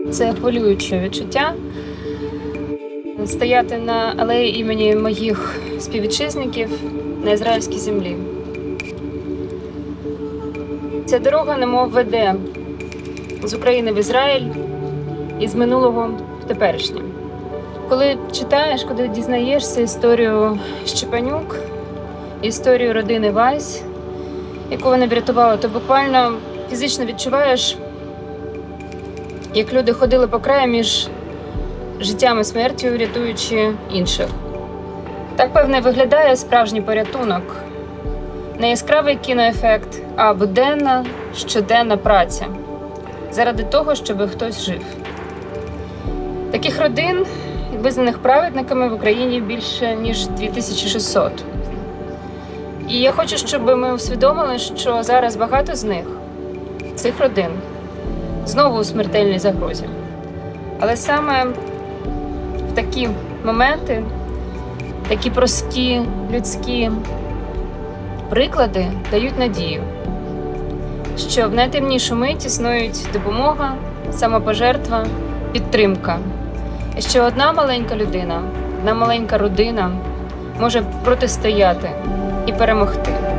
Це хвилююче відчуття стояти на алеї імені моїх співвітчизників на ізраїльській землі. Ця дорога немов веде з України в Ізраїль і з минулого в теперішнє. Коли читаєш, коли дізнаєшся історію Щепанюк, історію родини Вайс, яку вони врятували, то буквально фізично відчуваєш, як люди ходили по краю між життям і смертю, рятуючи інших. Так, певне, виглядає справжній порятунок. Не яскравий кіноефект, а буденна, щоденна праця. Заради того, щоб хтось жив. Таких родин, визнаних праведниками, в Україні більше, ніж 2600. І я хочу, щоб ми усвідомили, що зараз багато з них, цих родин, знову у смертельній загрозі. Але саме в такі моменти, такі прості людські приклади дають надію, що в найтемнішу мить існують допомога, самопожертва, підтримка. І що одна маленька людина, одна маленька родина може протистояти і перемогти.